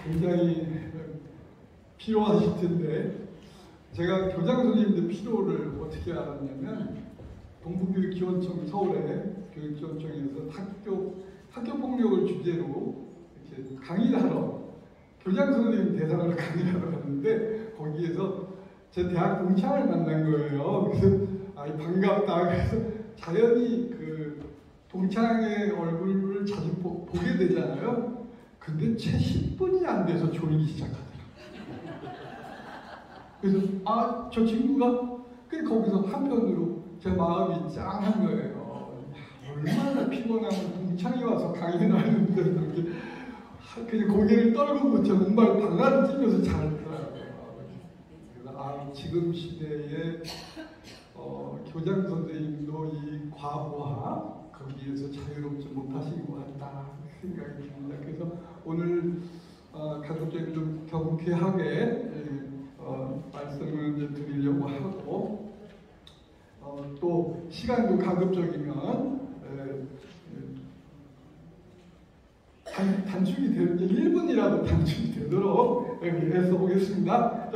굉장히 피로하실 텐데, 제가 교장 선생님들 피로를 어떻게 알았냐면, 동부교육지원청, 서울의 교육지원청에서 학교 폭력을 주제로 이렇게 강의를 하러, 교장 선생님 대상으로 강의를 하러 갔는데, 거기에서 제 대학 동창을 만난 거예요. 그래서 반갑다. 그래서 자연히 그 동창의 얼굴을 자주 보게 되잖아요. 근데 채 10분이 안 돼서 졸기 시작하더라고요. 그래서 저 친구가 거기서 한편으로 제 마음이 짱한 거예요. 얼마나 피곤하면 동창이 와서 강의를 하는데 이렇게 그냥 고개를 떨구고 제 눈발 발라를 뛰면서 잘했더라고요. 그래서 지금 시대에 교장 선생님도 이 과부하 거기에서 자유롭지 못하신 것 같다 생각이 듭니다. 그래서 오늘 가급적 좀 경쾌하게 말씀을 이제 드리려고 하고, 또 시간도 가급적이면 단축이 되는 1분이라도 단축이 되도록 애써 보겠습니다.